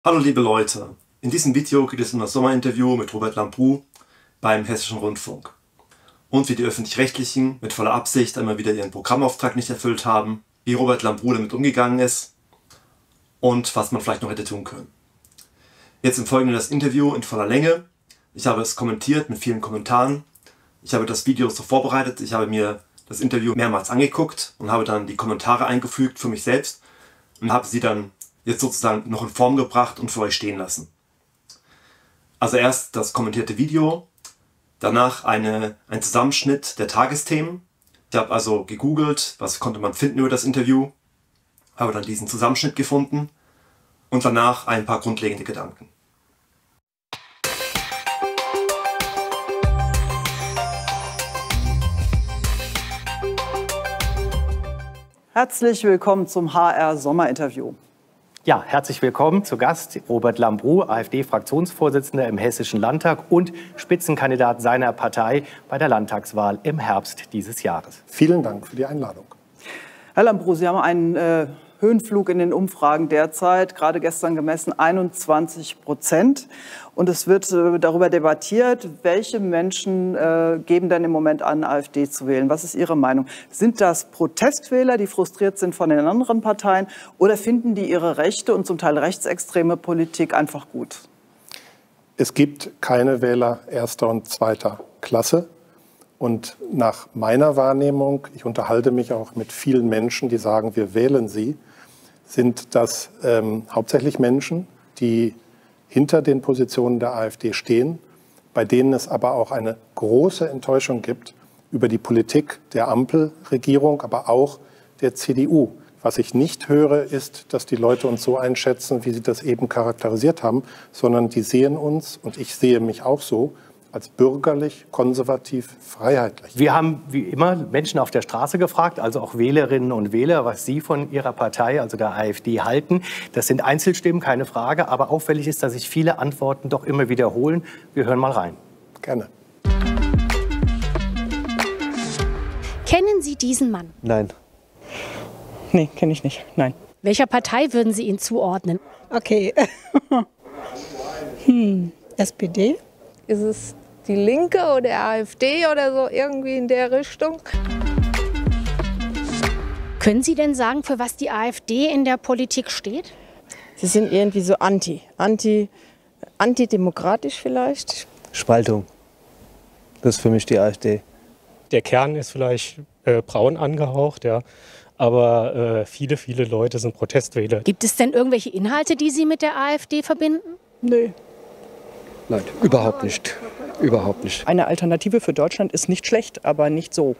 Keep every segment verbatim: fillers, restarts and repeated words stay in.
Hallo liebe Leute, in diesem Video geht es um das Sommerinterview mit Robert Lambrou beim Hessischen Rundfunk und wie die Öffentlich-Rechtlichen mit voller Absicht einmal wieder ihren Programmauftrag nicht erfüllt haben, wie Robert Lambrou damit umgegangen ist und was man vielleicht noch hätte tun können. Jetzt im Folgenden das Interview in voller Länge. Ich habe es kommentiert mit vielen Kommentaren. Ich habe das Video so vorbereitet, ich habe mir das Interview mehrmals angeguckt und habe dann die Kommentare eingefügt für mich selbst und habe sie dann jetzt sozusagen noch in Form gebracht und für euch stehen lassen. Also erst das kommentierte Video, danach eine, ein Zusammenschnitt der Tagesthemen. Ich habe also gegoogelt, was konnte man finden über das Interview, habe dann diesen Zusammenschnitt gefunden und danach ein paar grundlegende Gedanken. Herzlich willkommen zum H R Sommerinterview. Ja, herzlich willkommen zu Gast Robert Lambrou, AfD-Fraktionsvorsitzender im Hessischen Landtag und Spitzenkandidat seiner Partei bei der Landtagswahl im Herbst dieses Jahres. Vielen Dank für die Einladung. Herr Lambrou, Sie haben einen äh, Höhenflug in den Umfragen derzeit, gerade gestern gemessen, einundzwanzig Prozent. Und es wird äh, darüber debattiert, welche Menschen äh, geben denn im Moment an, AfD zu wählen. Was ist Ihre Meinung? Sind das Protestwähler, die frustriert sind von den anderen Parteien, oder finden die ihre rechte und zum Teil rechtsextreme Politik einfach gut? Es gibt keine Wähler erster und zweiter Klasse. Und nach meiner Wahrnehmung, ich unterhalte mich auch mit vielen Menschen, die sagen, wir wählen sie, sind das ähm, hauptsächlich Menschen, die hinter den Positionen der AfD stehen, bei denen es aber auch eine große Enttäuschung gibt über die Politik der Ampelregierung, aber auch der C D U. Was ich nicht höre, ist, dass die Leute uns so einschätzen, wie sie das eben charakterisiert haben, sondern die sehen uns, und ich sehe mich auch so, als bürgerlich, konservativ, freiheitlich. Wir haben wie immer Menschen auf der Straße gefragt, also auch Wählerinnen und Wähler, was sie von ihrer Partei, also der AfD, halten. Das sind Einzelstimmen, keine Frage, aber auffällig ist, dass sich viele Antworten doch immer wiederholen. Wir hören mal rein. Gerne. Kennen Sie diesen Mann? Nein. Nee, kenne ich nicht. Nein. Welcher Partei würden Sie ihn zuordnen? Okay. hm. S P D? Ist es die Linke oder AfD oder so, irgendwie in der Richtung? Können Sie denn sagen, für was die AfD in der Politik steht? Sie sind irgendwie so anti, anti, antidemokratisch vielleicht. Spaltung. Das ist für mich die AfD. Der Kern ist vielleicht äh, braun angehaucht, ja. Aber äh, viele, viele Leute sind Protestwähler. Gibt es denn irgendwelche Inhalte, die Sie mit der AfD verbinden? Nee. Nein, überhaupt nicht. Überhaupt nicht. Eine Alternative für Deutschland ist nicht schlecht, aber nicht so.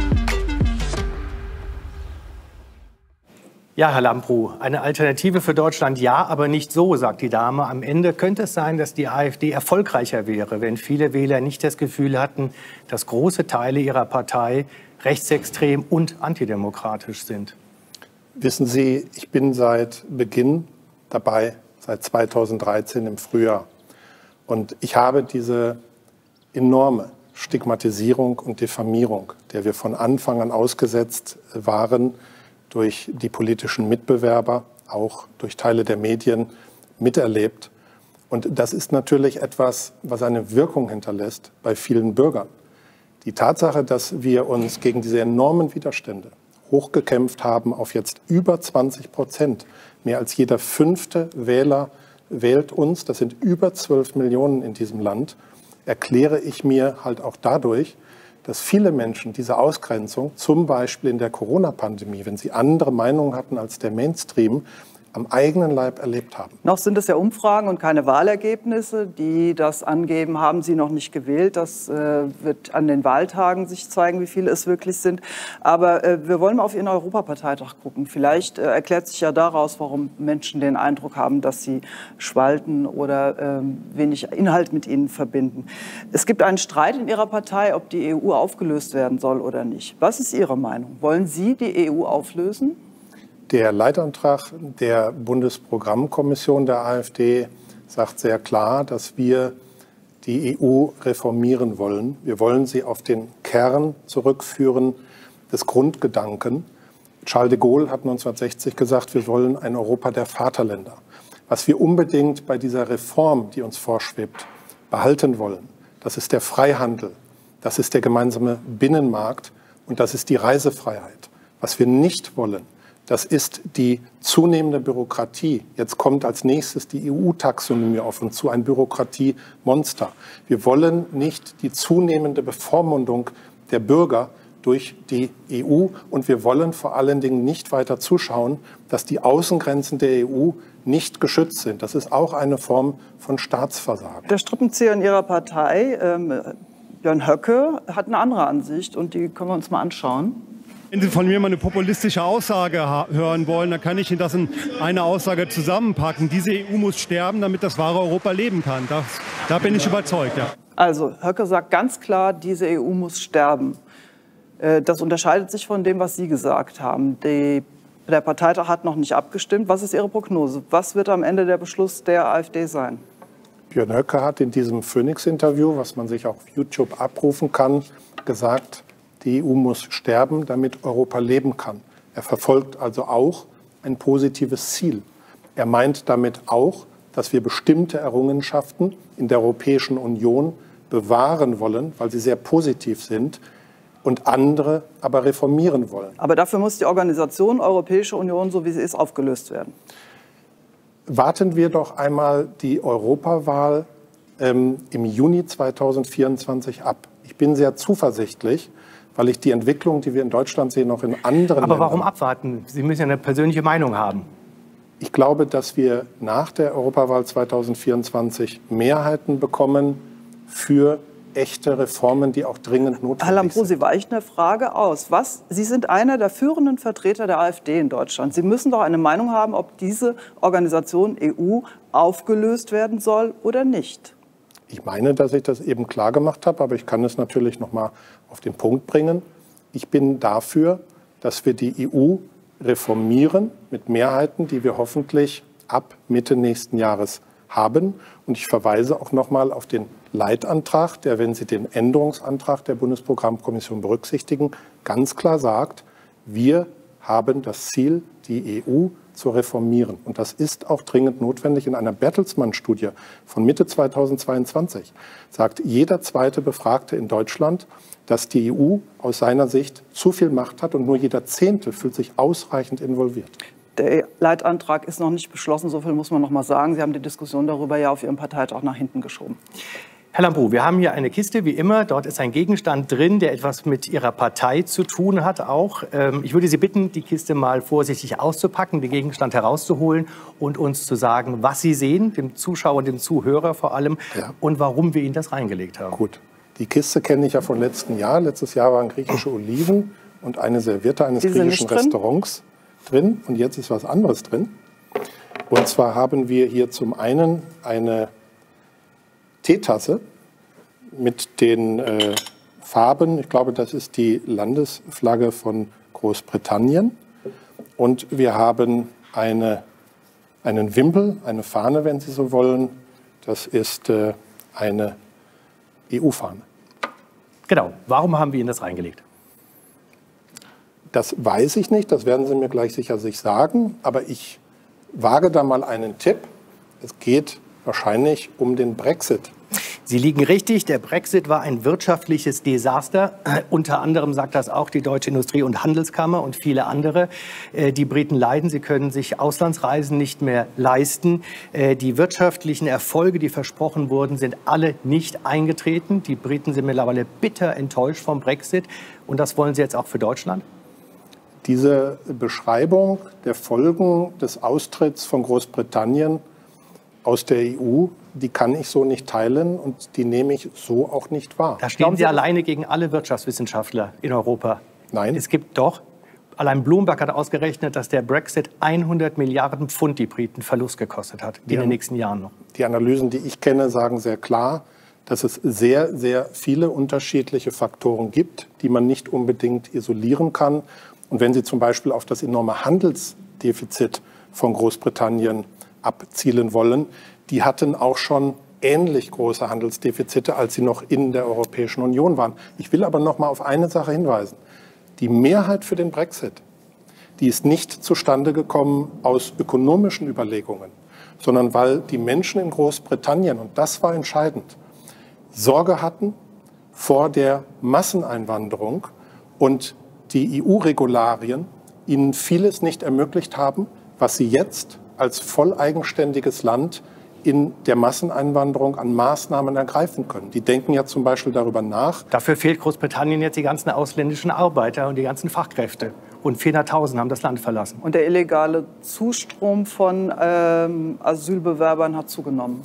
Ja, Herr Lambrou, eine Alternative für Deutschland ja, aber nicht so, sagt die Dame. Am Ende könnte es sein, dass die AfD erfolgreicher wäre, wenn viele Wähler nicht das Gefühl hatten, dass große Teile ihrer Partei rechtsextrem und antidemokratisch sind. Wissen Sie, ich bin seit Beginn dabei, seit zweitausenddreizehn im Frühjahr. Und ich habe diese enorme Stigmatisierung und Diffamierung, der wir von Anfang an ausgesetzt waren, durch die politischen Mitbewerber, auch durch Teile der Medien, miterlebt. Und das ist natürlich etwas, was eine Wirkung hinterlässt bei vielen Bürgern. Die Tatsache, dass wir uns gegen diese enormen Widerstände hochgekämpft haben auf jetzt über zwanzig Prozent, mehr als jeder fünfte Wähler wählt uns, das sind über zwölf Millionen in diesem Land, erkläre ich mir halt auch dadurch, dass viele Menschen diese Ausgrenzung, zum Beispiel in der Corona-Pandemie, wenn sie andere Meinungen hatten als der Mainstream, am eigenen Leib erlebt haben. Noch sind es ja Umfragen und keine Wahlergebnisse, die das angeben, haben Sie noch nicht gewählt. Das äh, wird an den Wahltagen sich zeigen, wie viele es wirklich sind. Aber äh, wir wollen mal auf Ihren Europaparteitag gucken. Vielleicht äh, erklärt sich ja daraus, warum Menschen den Eindruck haben, dass sie spalten oder äh, wenig Inhalt mit ihnen verbinden. Es gibt einen Streit in Ihrer Partei, ob die E U aufgelöst werden soll oder nicht. Was ist Ihre Meinung? Wollen Sie die E U auflösen? Der Leitantrag der Bundesprogrammkommission der AfD sagt sehr klar, dass wir die E U reformieren wollen. Wir wollen sie auf den Kern zurückführen des Grundgedanken. Charles de Gaulle hat neunzehnhundertsechzig gesagt, wir wollen ein Europa der Vaterländer. Was wir unbedingt bei dieser Reform, die uns vorschwebt, behalten wollen, das ist der Freihandel, das ist der gemeinsame Binnenmarkt und das ist die Reisefreiheit. Was wir nicht wollen, das ist die zunehmende Bürokratie. Jetzt kommt als nächstes die E U-Taxonomie auf uns zu, ein Bürokratiemonster. Wir wollen nicht die zunehmende Bevormundung der Bürger durch die E U und wir wollen vor allen Dingen nicht weiter zuschauen, dass die Außengrenzen der E U nicht geschützt sind. Das ist auch eine Form von Staatsversagen. Der Strippenzieher in Ihrer Partei, ähm, Björn Höcke, hat eine andere Ansicht und die können wir uns mal anschauen. Wenn Sie von mir mal eine populistische Aussage hören wollen, dann kann ich Ihnen das in eine Aussage zusammenpacken. Diese E U muss sterben, damit das wahre Europa leben kann. Das, da bin ich überzeugt. Ja. Also Höcke sagt ganz klar, diese E U muss sterben. Das unterscheidet sich von dem, was Sie gesagt haben. Die, der Parteitag hat noch nicht abgestimmt. Was ist Ihre Prognose? Was wird am Ende der Beschluss der AfD sein? Björn Höcke hat in diesem Phoenix-Interview, was man sich auch auf YouTube abrufen kann, gesagt, die E U muss sterben, damit Europa leben kann. Er verfolgt also auch ein positives Ziel. Er meint damit auch, dass wir bestimmte Errungenschaften in der Europäischen Union bewahren wollen, weil sie sehr positiv sind, und andere aber reformieren wollen. Aber dafür muss die Organisation Europäische Union, so wie sie ist, aufgelöst werden. Warten wir doch einmal die Europawahl ähm, im Juni zweitausendvierundzwanzig ab. Ich bin sehr zuversichtlich, weil ich die Entwicklung, die wir in Deutschland sehen, auch in anderen Aber warum Ländern. abwarten? Sie müssen ja eine persönliche Meinung haben. Ich glaube, dass wir nach der Europawahl zweitausendvierundzwanzig Mehrheiten bekommen für echte Reformen, die auch dringend notwendig Herr Lambrou, sind. Sie weichen eine Frage aus. Was? Sie sind einer der führenden Vertreter der AfD in Deutschland. Sie müssen doch eine Meinung haben, ob diese Organisation E U aufgelöst werden soll oder nicht. Ich meine, dass ich das eben klar gemacht habe, aber ich kann es natürlich noch mal auf den Punkt bringen. Ich bin dafür, dass wir die E U reformieren mit Mehrheiten, die wir hoffentlich ab Mitte nächsten Jahres haben. Und ich verweise auch noch mal auf den Leitantrag, der, wenn Sie den Änderungsantrag der Bundesprogrammkommission berücksichtigen, ganz klar sagt, wir haben das Ziel, die E U zu reformieren. Und das ist auch dringend notwendig. In einer Bertelsmann-Studie von Mitte zweitausendzweiundzwanzig sagt jeder zweite Befragte in Deutschland, dass die E U aus seiner Sicht zu viel Macht hat und nur jeder Zehnte fühlt sich ausreichend involviert. Der Leitantrag ist noch nicht beschlossen, so viel muss man noch mal sagen. Sie haben die Diskussion darüber ja auf Ihrem Parteitag nach hinten geschoben. Herr Lambrou, wir haben hier eine Kiste, wie immer. Dort ist ein Gegenstand drin, der etwas mit Ihrer Partei zu tun hat auch. Ich würde Sie bitten, die Kiste mal vorsichtig auszupacken, den Gegenstand herauszuholen und uns zu sagen, was Sie sehen, dem Zuschauer und dem Zuhörer vor allem, ja, und warum wir Ihnen das reingelegt haben. Gut. Die Kiste kenne ich ja von letzten Jahr. Letztes Jahr waren griechische Oliven und eine Serviette eines Die sind griechischen nicht drin? Restaurants drin. Und jetzt ist was anderes drin. Und zwar haben wir hier zum einen eine Teetasse mit den äh, Farben. Ich glaube, das ist die Landesflagge von Großbritannien. Und wir haben eine, einen Wimpel, eine Fahne, wenn Sie so wollen. Das ist äh, eine E U-Fahne. Genau. Warum haben wir Ihnen das reingelegt? Das weiß ich nicht. Das werden Sie mir gleich sicher sich sagen. Aber ich wage da mal einen Tipp. Es geht wahrscheinlich um den Brexit. Sie liegen richtig. Der Brexit war ein wirtschaftliches Desaster. Äh, unter anderem sagt das auch die Deutsche Industrie- und Handelskammer und viele andere. Äh, die Briten leiden. Sie können sich Auslandsreisen nicht mehr leisten. Äh, die wirtschaftlichen Erfolge, die versprochen wurden, sind alle nicht eingetreten. Die Briten sind mittlerweile bitter enttäuscht vom Brexit. Und das wollen Sie jetzt auch für Deutschland? Diese Beschreibung der Folgen des Austritts von Großbritannien aus der E U, die kann ich so nicht teilen und die nehme ich so auch nicht wahr. Da stehen Sie alleine gegen alle Wirtschaftswissenschaftler in Europa. Nein. Es gibt doch, allein Bloomberg hat ausgerechnet, dass der Brexit hundert Milliarden Pfund die Briten Verlust gekostet hat, in Ja. den nächsten Jahren noch. Die Analysen, die ich kenne, sagen sehr klar, dass es sehr, sehr viele unterschiedliche Faktoren gibt, die man nicht unbedingt isolieren kann. Und wenn Sie zum Beispiel auf das enorme Handelsdefizit von Großbritannien abzielen wollen, die hatten auch schon ähnlich große Handelsdefizite, als sie noch in der Europäischen Union waren. Ich will aber noch mal auf eine Sache hinweisen. Die Mehrheit für den Brexit, die ist nicht zustande gekommen aus ökonomischen Überlegungen, sondern weil die Menschen in Großbritannien, und das war entscheidend, Sorge hatten vor der Masseneinwanderung und die E U-Regularien ihnen vieles nicht ermöglicht haben, was sie jetzt als voll eigenständiges Land in der Masseneinwanderung an Maßnahmen ergreifen können. Die denken ja zum Beispiel darüber nach. Dafür fehlt Großbritannien jetzt die ganzen ausländischen Arbeiter und die ganzen Fachkräfte. Und vierhunderttausend haben das Land verlassen. Und der illegale Zustrom von ähm, Asylbewerbern hat zugenommen.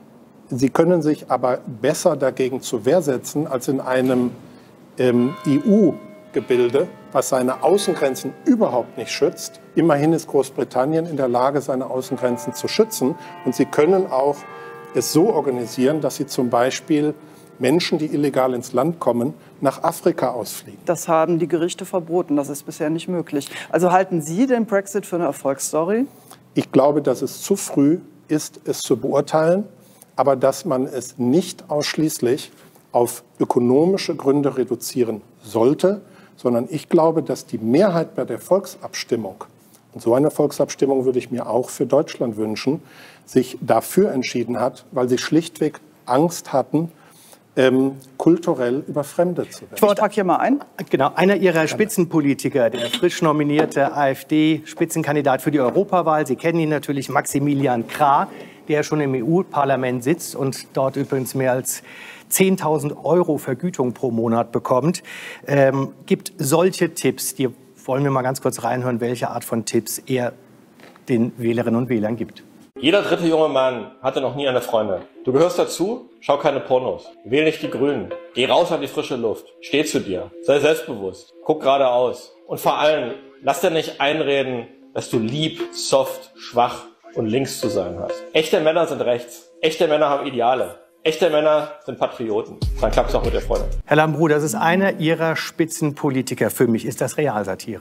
Sie können sich aber besser dagegen zur Wehr setzen als in einem ähm, E U-Gebilde, was seine Außengrenzen überhaupt nicht schützt. Immerhin ist Großbritannien in der Lage, seine Außengrenzen zu schützen. Und sie können auch es so organisieren, dass sie zum Beispiel Menschen, die illegal ins Land kommen, nach Afrika ausfliegen. Das haben die Gerichte verboten. Das ist bisher nicht möglich. Also halten Sie den Brexit für eine Erfolgsstory? Ich glaube, dass es zu früh ist, es zu beurteilen, aber dass man es nicht ausschließlich auf ökonomische Gründe reduzieren sollte, sondern ich glaube, dass die Mehrheit bei der Volksabstimmung, und so eine Volksabstimmung würde ich mir auch für Deutschland wünschen, sich dafür entschieden hat, weil sie schlichtweg Angst hatten, ähm, kulturell überfremdet zu werden. Ich trage hier mal ein. Genau, einer Ihrer Spitzenpolitiker, der frisch nominierte AfD-Spitzenkandidat für die Europawahl, Sie kennen ihn natürlich, Maximilian Krah, der schon im E U-Parlament sitzt und dort übrigens mehr als zehntausend Euro Vergütung pro Monat bekommt, ähm, gibt solche Tipps. Die wollen wir mal ganz kurz reinhören, welche Art von Tipps er den Wählerinnen und Wählern gibt. Jeder dritte junge Mann hatte noch nie eine Freundin. Du gehörst dazu, schau keine Pornos, wähl nicht die Grünen, geh raus an die frische Luft, steh zu dir, sei selbstbewusst, guck geradeaus und vor allem, lass dir nicht einreden, dass du lieb, soft, schwach und links zu sein hast. Echte Männer sind rechts, echte Männer haben Ideale. Echte Männer sind Patrioten. Dann klappt es auch mit der Freundin. Herr Lambrou, das ist einer Ihrer Spitzenpolitiker. Für mich ist das Realsatire.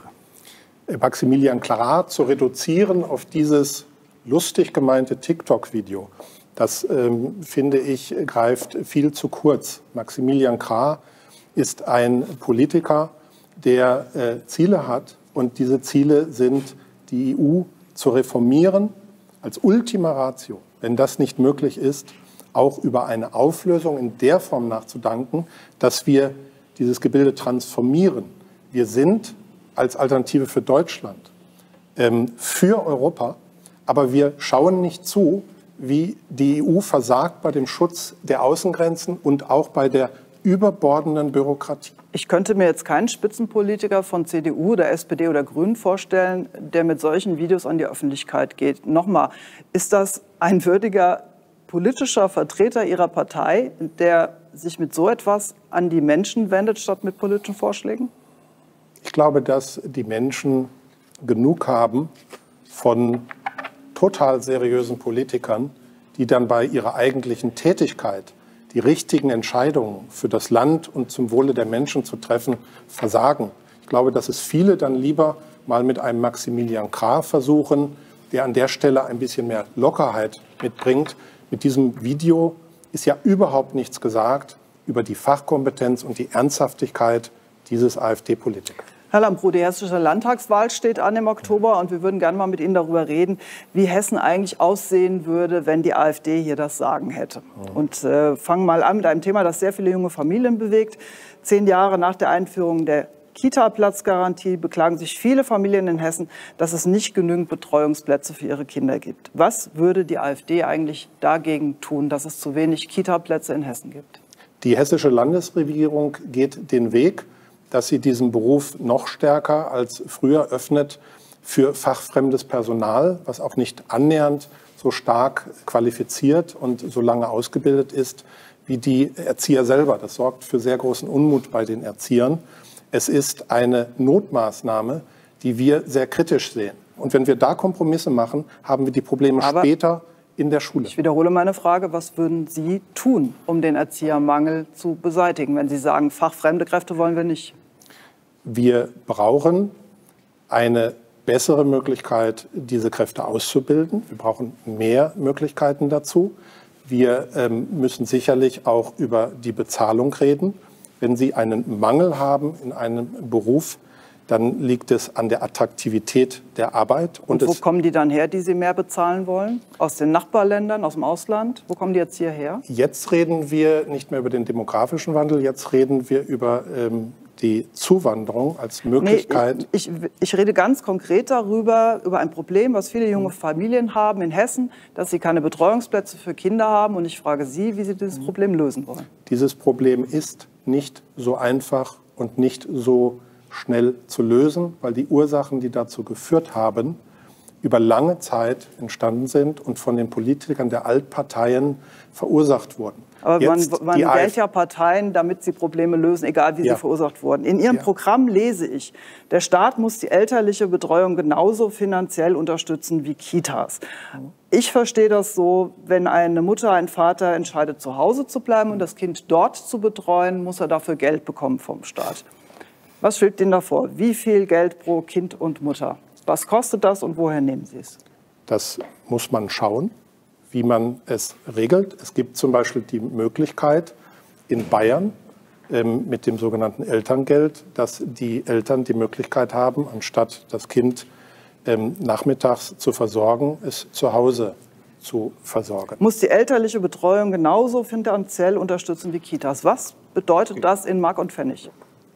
Maximilian Krah zu reduzieren auf dieses lustig gemeinte TikTok-Video, das, ähm, finde ich, greift viel zu kurz. Maximilian Krah ist ein Politiker, der äh, Ziele hat. Und diese Ziele sind, die E U zu reformieren als Ultima Ratio. Wenn das nicht möglich ist, auch über eine Auflösung in der Form nachzudenken, dass wir dieses Gebilde transformieren. Wir sind als Alternative für Deutschland ähm, für Europa, aber wir schauen nicht zu, wie die E U versagt bei dem Schutz der Außengrenzen und auch bei der überbordenden Bürokratie. Ich könnte mir jetzt keinen Spitzenpolitiker von C D U oder S P D oder Grünen vorstellen, der mit solchen Videos an die Öffentlichkeit geht. Nochmal, ist das ein würdiger politischer Vertreter Ihrer Partei, der sich mit so etwas an die Menschen wendet, statt mit politischen Vorschlägen? Ich glaube, dass die Menschen genug haben von total seriösen Politikern, die dann bei ihrer eigentlichen Tätigkeit, die richtigen Entscheidungen für das Land und zum Wohle der Menschen zu treffen, versagen. Ich glaube, dass es viele dann lieber mal mit einem Maximilian Krah versuchen, der an der Stelle ein bisschen mehr Lockerheit mitbringt. Mit diesem Video ist ja überhaupt nichts gesagt über die Fachkompetenz und die Ernsthaftigkeit dieses AfD-Politikers. Herr Lambrou, die hessische Landtagswahl steht an im Oktober und wir würden gerne mal mit Ihnen darüber reden, wie Hessen eigentlich aussehen würde, wenn die AfD hier das Sagen hätte. Und äh, fangen mal an mit einem Thema, das sehr viele junge Familien bewegt. Zehn Jahre nach der Einführung der Kita-Platzgarantie beklagen sich viele Familien in Hessen, dass es nicht genügend Betreuungsplätze für ihre Kinder gibt. Was würde die AfD eigentlich dagegen tun, dass es zu wenig Kita-Plätze in Hessen gibt? Die hessische Landesregierung geht den Weg, dass sie diesen Beruf noch stärker als früher öffnet für fachfremdes Personal, was auch nicht annähernd so stark qualifiziert und so lange ausgebildet ist wie die Erzieher selber. Das sorgt für sehr großen Unmut bei den Erziehern. Es ist eine Notmaßnahme, die wir sehr kritisch sehen. Und wenn wir da Kompromisse machen, haben wir die Probleme Aber später in der Schule. Ich wiederhole meine Frage, was würden Sie tun, um den Erziehermangel zu beseitigen, wenn Sie sagen, fachfremde Kräfte wollen wir nicht? Wir brauchen eine bessere Möglichkeit, diese Kräfte auszubilden. Wir brauchen mehr Möglichkeiten dazu. Wir ähm, müssen sicherlich auch über die Bezahlung reden. Wenn Sie einen Mangel haben in einem Beruf, dann liegt es an der Attraktivität der Arbeit. Und, und wo kommen die dann her, die Sie mehr bezahlen wollen? Aus den Nachbarländern, aus dem Ausland? Wo kommen die jetzt hierher? Jetzt reden wir nicht mehr über den demografischen Wandel, jetzt reden wir über ähm, die Zuwanderung als Möglichkeit. Nee, ich, ich, ich rede ganz konkret darüber, über ein Problem, was viele junge Familien haben in Hessen, dass sie keine Betreuungsplätze für Kinder haben. Und ich frage Sie, wie Sie dieses Problem lösen wollen. Dieses Problem ist nicht so einfach und nicht so schnell zu lösen, weil die Ursachen, die dazu geführt haben, über lange Zeit entstanden sind und von den Politikern der Altparteien verursacht wurden. Aber Jetzt man, man wählt ja Parteien, damit sie Probleme lösen, egal wie ja. sie verursacht wurden. In Ihrem ja. Programm lese ich, der Staat muss die elterliche Betreuung genauso finanziell unterstützen wie Kitas. Ich verstehe das so, wenn eine Mutter, ein Vater entscheidet, zu Hause zu bleiben und das Kind dort zu betreuen, muss er dafür Geld bekommen vom Staat. Was schwebt Ihnen davor? Wie viel Geld pro Kind und Mutter? Was kostet das und woher nehmen Sie es? Das muss man schauen, wie man es regelt. Es gibt zum Beispiel die Möglichkeit in Bayern ähm, mit dem sogenannten Elterngeld, dass die Eltern die Möglichkeit haben, anstatt das Kind ähm, nachmittags zu versorgen, es zu Hause zu versorgen. Muss die elterliche Betreuung genauso finanziell unterstützen wie Kitas? Was bedeutet das in Mark und Pfennig?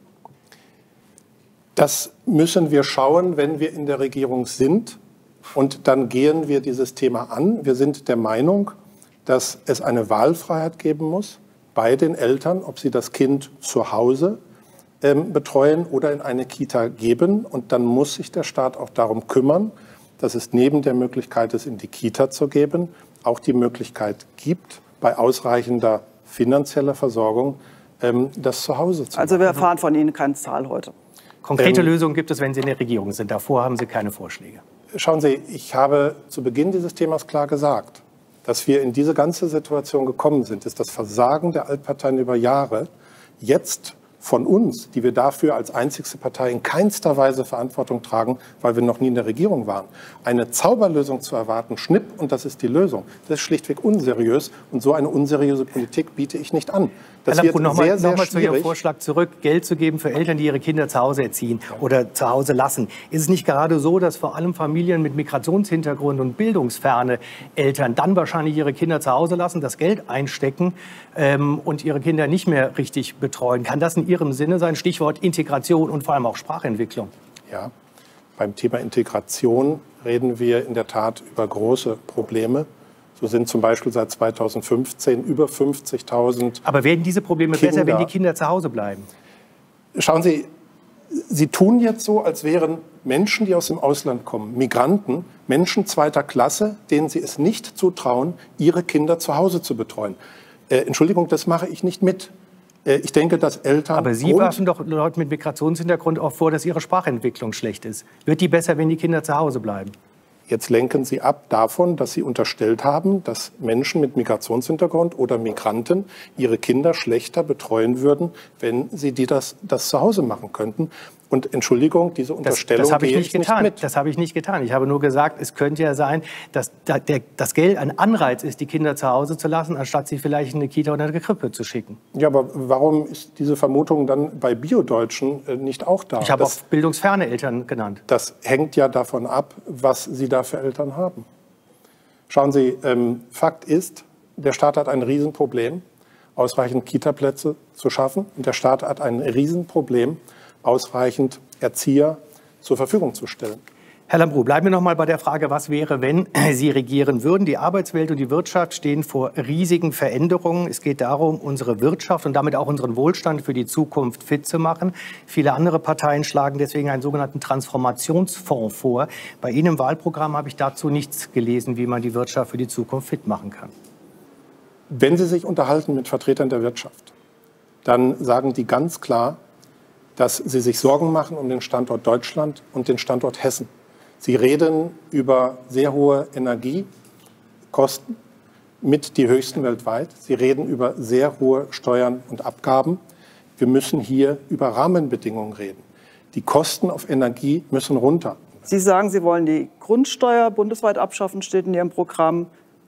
Das müssen wir schauen, wenn wir in der Regierung sind. Und dann gehen wir dieses Thema an. Wir sind der Meinung, dass es eine Wahlfreiheit geben muss bei den Eltern, ob sie das Kind zu Hause ähm, betreuen oder in eine Kita geben. Und dann muss sich der Staat auch darum kümmern, dass es neben der Möglichkeit, es in die Kita zu geben, auch die Möglichkeit gibt, bei ausreichender finanzieller Versorgung ähm, das zu Hause zu machen. Also wir erfahren von Ihnen keine Zahl heute. Konkrete Ähm, Lösungen gibt es, wenn Sie in der Regierung sind. Davor haben Sie keine Vorschläge. Schauen Sie, ich habe zu Beginn dieses Themas klar gesagt, dass wir in diese ganze Situation gekommen sind, ist das Versagen der Altparteien über Jahre jetzt von uns, die wir dafür als einzigste Partei in keinster Weise Verantwortung tragen, weil wir noch nie in der Regierung waren. Eine Zauberlösung zu erwarten, schnipp und das ist die Lösung, das ist schlichtweg unseriös und so eine unseriöse Politik biete ich nicht an. Das Herr wird Lambrou, noch mal, sehr, sehr noch mal zu Ihrem schwierig. Vorschlag zurück, Geld zu geben für Eltern, die ihre Kinder zu Hause erziehen oder zu Hause lassen. Ist es nicht gerade so, dass vor allem Familien mit Migrationshintergrund und bildungsferne Eltern dann wahrscheinlich ihre Kinder zu Hause lassen, das Geld einstecken ähm, und ihre Kinder nicht mehr richtig betreuen? Kann das in Ihrem Sinne sein? Stichwort Integration und vor allem auch Sprachentwicklung. Ja, beim Thema Integration reden wir in der Tat über große Probleme. So sind zum Beispiel seit zweitausendfünfzehn über fünfzigtausend Aber werden diese Probleme Kinder, besser, wenn die Kinder zu Hause bleiben? Schauen Sie, Sie tun jetzt so, als wären Menschen, die aus dem Ausland kommen, Migranten, Menschen zweiter Klasse, denen Sie es nicht zutrauen, ihre Kinder zu Hause zu betreuen. Äh, Entschuldigung, das mache ich nicht mit. Äh, ich denke, dass Eltern... Aber Sie werfen doch Leuten mit Migrationshintergrund auch vor, dass ihre Sprachentwicklung schlecht ist. Wird die besser, wenn die Kinder zu Hause bleiben? Jetzt lenken Sie ab davon, dass Sie unterstellt haben, dass Menschen mit Migrationshintergrund oder Migranten ihre Kinder schlechter betreuen würden, wenn sie die das, das zu Hause machen könnten. Und Entschuldigung, diese Unterstellung das, das habe ich gehe nicht ich getan. nicht mit. Das habe ich nicht getan. Ich habe nur gesagt, es könnte ja sein, dass da, der, das Geld ein Anreiz ist, die Kinder zu Hause zu lassen, anstatt sie vielleicht in eine Kita oder eine Krippe zu schicken. Ja, aber warum ist diese Vermutung dann bei Biodeutschen äh, nicht auch da? Ich habe das, auch bildungsferne Eltern genannt. Das hängt ja davon ab, was Sie da für Eltern haben. Schauen Sie, ähm, Fakt ist, der Staat hat ein Riesenproblem, ausreichend Kitaplätze zu schaffen. Und der Staat hat ein Riesenproblem, ausreichend Erzieher zur Verfügung zu stellen. Herr Lambrou, bleiben wir noch mal bei der Frage, was wäre, wenn Sie regieren würden. Die Arbeitswelt und die Wirtschaft stehen vor riesigen Veränderungen. Es geht darum, unsere Wirtschaft und damit auch unseren Wohlstand für die Zukunft fit zu machen. Viele andere Parteien schlagen deswegen einen sogenannten Transformationsfonds vor. Bei Ihnen im Wahlprogramm habe ich dazu nichts gelesen, wie man die Wirtschaft für die Zukunft fit machen kann. Wenn Sie sich unterhalten mit Vertretern der Wirtschaft, dann sagen die ganz klar, dass sie sich Sorgen machen um den Standort Deutschland und den Standort Hessen. Sie reden über sehr hohe Energiekosten, mit die höchsten weltweit. Sie reden über sehr hohe Steuern und Abgaben. Wir müssen hier über Rahmenbedingungen reden. Die Kosten auf Energie müssen runter. Sie sagen, Sie wollen die Grundsteuer bundesweit abschaffen, steht in Ihrem Programm.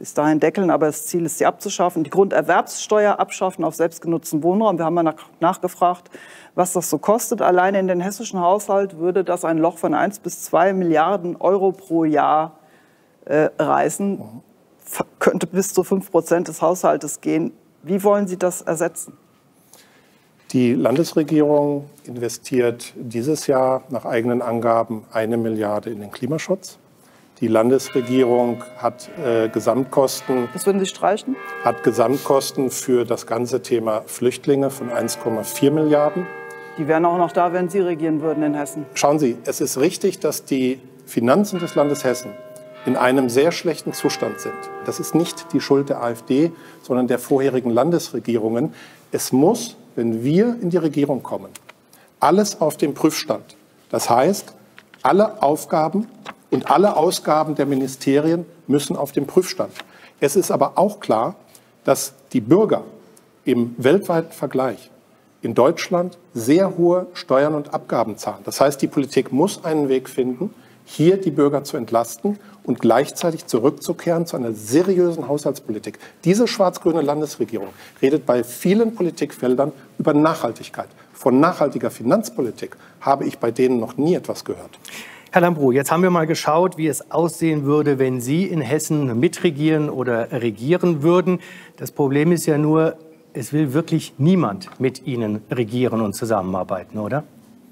bis dahin deckeln, aber das Ziel ist, sie abzuschaffen. Die Grunderwerbssteuer abschaffen auf selbstgenutzten Wohnraum. Wir haben mal nach, nachgefragt, was das so kostet. Alleine in den hessischen Haushalt würde das ein Loch von eins bis zwei Milliarden Euro pro Jahr äh, reißen. F- könnte bis zu fünf Prozent des Haushaltes gehen. Wie wollen Sie das ersetzen? Die Landesregierung investiert dieses Jahr nach eigenen Angaben eine Milliarde in den Klimaschutz. Die Landesregierung hat äh, Gesamtkosten. Das würden Sie streichen? Hat Gesamtkosten für das ganze Thema Flüchtlinge von eins Komma vier Milliarden. Die wären auch noch da, wenn Sie regieren würden in Hessen. Schauen Sie, es ist richtig, dass die Finanzen des Landes Hessen in einem sehr schlechten Zustand sind. Das ist nicht die Schuld der AfD, sondern der vorherigen Landesregierungen. Es muss, wenn wir in die Regierung kommen, alles auf dem Prüfstand. Das heißt, alle Aufgaben und alle Ausgaben der Ministerien müssen auf dem Prüfstand. Es ist aber auch klar, dass die Bürger im weltweiten Vergleich in Deutschland sehr hohe Steuern und Abgaben zahlen. Das heißt, die Politik muss einen Weg finden, hier die Bürger zu entlasten und gleichzeitig zurückzukehren zu einer seriösen Haushaltspolitik. Diese schwarz-grüne Landesregierung redet bei vielen Politikfeldern über Nachhaltigkeit. Von nachhaltiger Finanzpolitik habe ich bei denen noch nie etwas gehört. Herr Lambrou, jetzt haben wir mal geschaut, wie es aussehen würde, wenn Sie in Hessen mitregieren oder regieren würden. Das Problem ist ja nur, es will wirklich niemand mit Ihnen regieren und zusammenarbeiten, oder?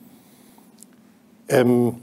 Ähm,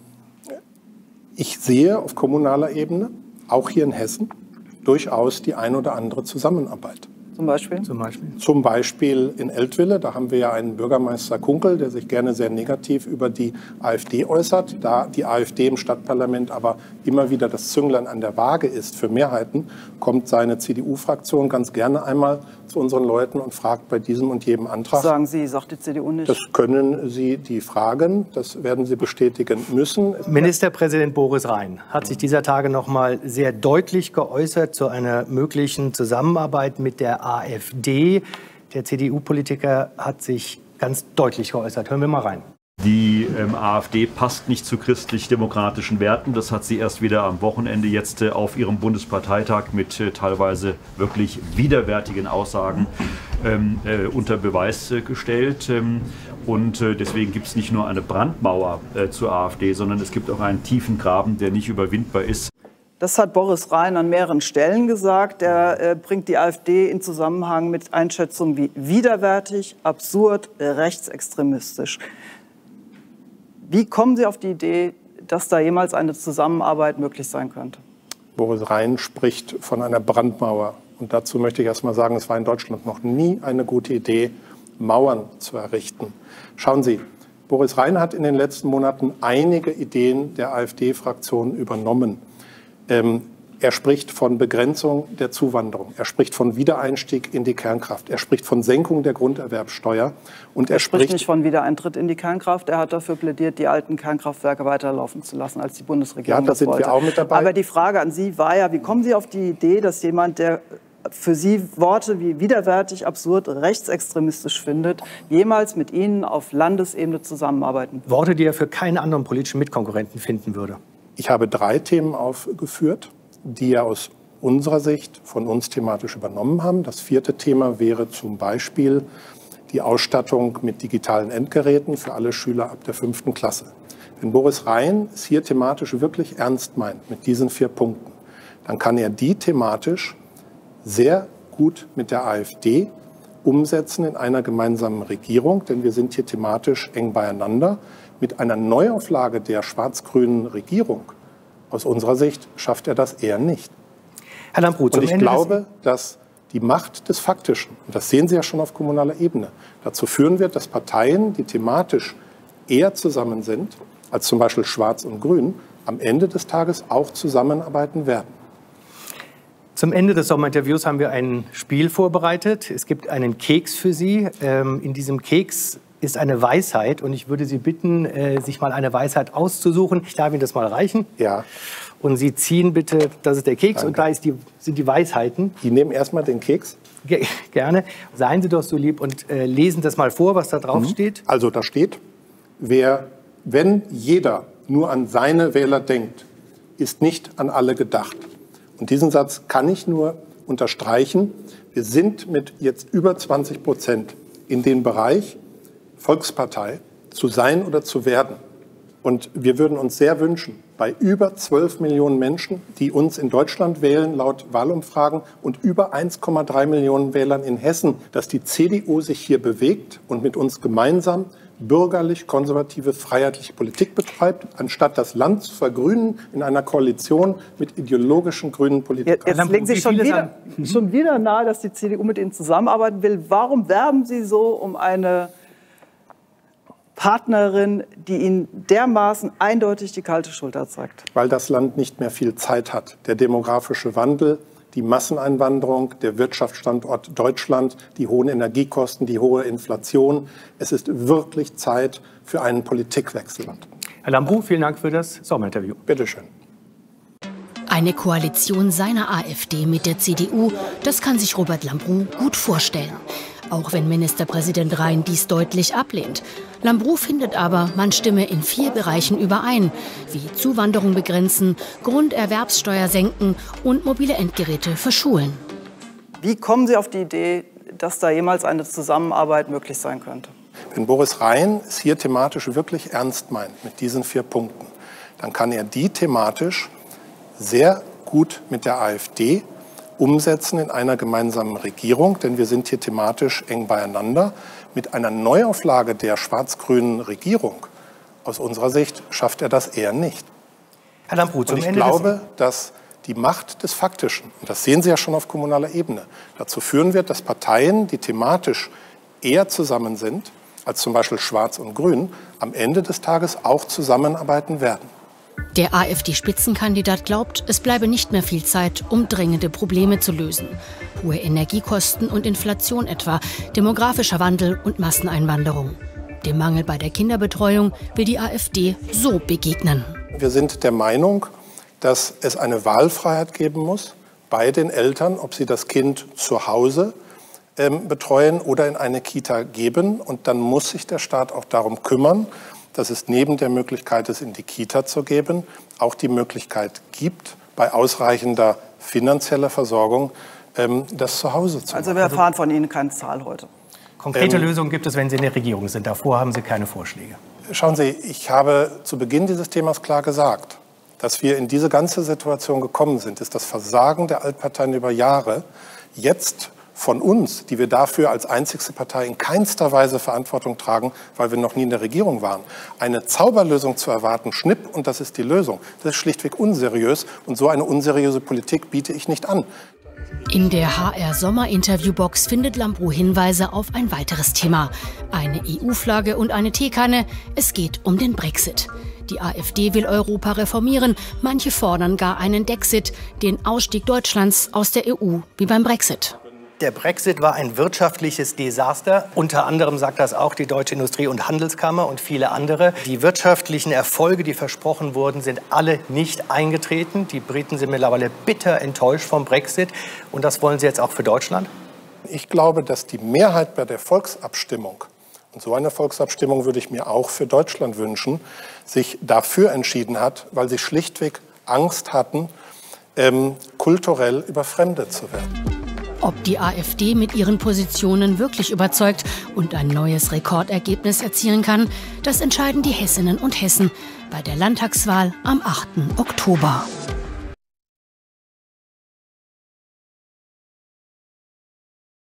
ich sehe auf kommunaler Ebene, auch hier in Hessen, durchaus die ein oder andere Zusammenarbeit. Zum Beispiel? Zum Beispiel? Zum Beispiel in Eltville, da haben wir ja einen Bürgermeister Kunkel, der sich gerne sehr negativ über die AfD äußert. Da die AfD im Stadtparlament aber immer wieder das Zünglein an der Waage ist für Mehrheiten, kommt seine C D U-Fraktion ganz gerne einmal zu unseren Leuten und fragt bei diesem und jedem Antrag. Das sagen Sie, sagt die C D U nicht. Das können Sie die fragen, das werden Sie bestätigen müssen. Ministerpräsident Boris Rhein hat sich dieser Tage noch mal sehr deutlich geäußert zu einer möglichen Zusammenarbeit mit der AfD. Der C D U-Politiker hat sich ganz deutlich geäußert. Hören wir mal rein. Die ähm, AfD passt nicht zu christlich-demokratischen Werten. Das hat sie erst wieder am Wochenende jetzt äh, auf ihrem Bundesparteitag mit äh, teilweise wirklich widerwärtigen Aussagen ähm, äh, unter Beweis äh, gestellt. Ähm, und äh, deswegen gibt es nicht nur eine Brandmauer äh, zur AfD, sondern es gibt auch einen tiefen Graben, der nicht überwindbar ist. Das hat Boris Rhein an mehreren Stellen gesagt. Er äh, bringt die AfD in Zusammenhang mit Einschätzungen wie widerwärtig, absurd, rechtsextremistisch. Wie kommen Sie auf die Idee, dass da jemals eine Zusammenarbeit möglich sein könnte? Boris Rhein spricht von einer Brandmauer. Und dazu möchte ich erst mal sagen, es war in Deutschland noch nie eine gute Idee, Mauern zu errichten. Schauen Sie, Boris Rhein hat in den letzten Monaten einige Ideen der AfD-Fraktion übernommen. Ähm, er spricht von Begrenzung der Zuwanderung. Er spricht von Wiedereinstieg in die Kernkraft. Er spricht von Senkung der Grunderwerbsteuer. Und er, er spricht spricht nicht von Wiedereintritt in die Kernkraft. Er hat dafür plädiert, die alten Kernkraftwerke weiterlaufen zu lassen, als die Bundesregierung ja, da das sind wollte. wir auch mit dabei. Aber die Frage an Sie war ja, wie kommen Sie auf die Idee, dass jemand, der für Sie Worte wie widerwärtig, absurd, rechtsextremistisch findet, jemals mit Ihnen auf Landesebene zusammenarbeiten würde? Worte, die er für keinen anderen politischen Mitkonkurrenten finden würde. Ich habe drei Themen aufgeführt, die ja aus unserer Sicht von uns thematisch übernommen haben. Das vierte Thema wäre zum Beispiel die Ausstattung mit digitalen Endgeräten für alle Schüler ab der fünften Klasse. Wenn Boris Rhein es hier thematisch wirklich ernst meint mit diesen vier Punkten, dann kann er die thematisch sehr gut mit der AfD umsetzen in einer gemeinsamen Regierung, denn wir sind hier thematisch eng beieinander. Mit einer Neuauflage der schwarz-grünen Regierung, aus unserer Sicht, schafft er das eher nicht. Herr Lambrou, und ich glaube, dass die Macht des Faktischen, und das sehen Sie ja schon auf kommunaler Ebene, dazu führen wird, dass Parteien, die thematisch eher zusammen sind, als zum Beispiel Schwarz und Grün, am Ende des Tages auch zusammenarbeiten werden. Zum Ende des Sommerinterviews haben wir ein Spiel vorbereitet. Es gibt einen Keks für Sie. Ähm, in diesem Keks ist eine Weisheit und ich würde Sie bitten, äh, sich mal eine Weisheit auszusuchen. Ich darf Ihnen das mal reichen. Ja. Und Sie ziehen bitte, das ist der Keks. Danke. Und da ist die, sind die Weisheiten. Sie nehmen erstmal den Keks. Ge gerne. Seien Sie doch so lieb und äh, lesen das mal vor, was da drauf Mhm. steht. Also da steht, wer, wenn jeder nur an seine Wähler denkt, ist nicht an alle gedacht. Und diesen Satz kann ich nur unterstreichen. Wir sind mit jetzt über zwanzig Prozent in den Bereich Volkspartei zu sein oder zu werden. Und wir würden uns sehr wünschen, bei über zwölf Millionen Menschen, die uns in Deutschland wählen, laut Wahlumfragen, und über eins Komma drei Millionen Wählern in Hessen, dass die C D U sich hier bewegt und mit uns gemeinsam bürgerlich-konservative, freiheitliche Politik betreibt, anstatt das Land zu vergrünen in einer Koalition mit ideologischen grünen Politikern. Jetzt, jetzt legen Sie schon wieder, schon wieder nahe, dass die C D U mit Ihnen zusammenarbeiten will. Warum werben Sie so um eine Partnerin, die Ihnen dermaßen eindeutig die kalte Schulter zeigt? Weil das Land nicht mehr viel Zeit hat. Der demografische Wandel, die Masseneinwanderung, der Wirtschaftsstandort Deutschland, die hohen Energiekosten, die hohe Inflation. Es ist wirklich Zeit für einen Politikwechsel. Herr Lambrou, vielen Dank für das Sommerinterview. Bitte schön. Eine Koalition seiner AfD mit der C D U, das kann sich Robert Lambrou gut vorstellen. Auch wenn Ministerpräsident Rhein dies deutlich ablehnt. Lambrou findet aber, man stimme in vier Bereichen überein, wie Zuwanderung begrenzen, Grunderwerbssteuer senken und mobile Endgeräte für Schulen. Wie kommen Sie auf die Idee, dass da jemals eine Zusammenarbeit möglich sein könnte? Wenn Boris Rhein es hier thematisch wirklich ernst meint mit diesen vier Punkten, dann kann er die thematisch sehr gut mit der AfD umsetzen in einer gemeinsamen Regierung, denn wir sind hier thematisch eng beieinander. Mit einer Neuauflage der schwarz-grünen Regierung, aus unserer Sicht, schafft er das eher nicht. Herr Lambrou, zum und ich Ende glaube, dass die Macht des Faktischen, und das sehen Sie ja schon auf kommunaler Ebene, dazu führen wird, dass Parteien, die thematisch eher zusammen sind, als zum Beispiel Schwarz und Grün, am Ende des Tages auch zusammenarbeiten werden. Der AfD-Spitzenkandidat glaubt, es bleibe nicht mehr viel Zeit, um drängende Probleme zu lösen. Hohe Energiekosten und Inflation etwa, demografischer Wandel und Masseneinwanderung. Dem Mangel bei der Kinderbetreuung will die AfD so begegnen. Wir sind der Meinung, dass es eine Wahlfreiheit geben muss bei den Eltern, ob sie das Kind zu Hause ähm, betreuen oder in eine Kita geben. Und dann muss sich der Staat auch darum kümmern, dass es neben der Möglichkeit, es in die Kita zu geben, auch die Möglichkeit gibt, bei ausreichender finanzieller Versorgung ähm, das zu Hause zu machen. Also wir erfahren von Ihnen keine Zahl heute. Konkrete Ähm, Lösungen gibt es, wenn Sie in der Regierung sind. Davor haben Sie keine Vorschläge. Schauen Sie, ich habe zu Beginn dieses Themas klar gesagt, dass wir in diese ganze Situation gekommen sind, ist das Versagen der Altparteien über Jahre. Jetzt von uns, die wir dafür als einzigste Partei in keinster Weise Verantwortung tragen, weil wir noch nie in der Regierung waren, eine Zauberlösung zu erwarten, schnipp und das ist die Lösung, das ist schlichtweg unseriös und so eine unseriöse Politik biete ich nicht an. In der H R-Sommer-Interviewbox findet Lambrou Hinweise auf ein weiteres Thema. Eine E U-Flagge und eine Teekanne. Es geht um den Brexit. Die AfD will Europa reformieren. Manche fordern gar einen Dexit, den Ausstieg Deutschlands aus der E U, wie beim Brexit. Der Brexit war ein wirtschaftliches Desaster. Unter anderem sagt das auch die Deutsche Industrie- und Handelskammer und viele andere. Die wirtschaftlichen Erfolge, die versprochen wurden, sind alle nicht eingetreten. Die Briten sind mittlerweile bitter enttäuscht vom Brexit. Und das wollen sie jetzt auch für Deutschland? Ich glaube, dass die Mehrheit bei der Volksabstimmung, und so eine Volksabstimmung würde ich mir auch für Deutschland wünschen, sich dafür entschieden hat, weil sie schlichtweg Angst hatten, ähm, kulturell überfremdet zu werden. Ob die AfD mit ihren Positionen wirklich überzeugt und ein neues Rekordergebnis erzielen kann, das entscheiden die Hessinnen und Hessen bei der Landtagswahl am achten Oktober.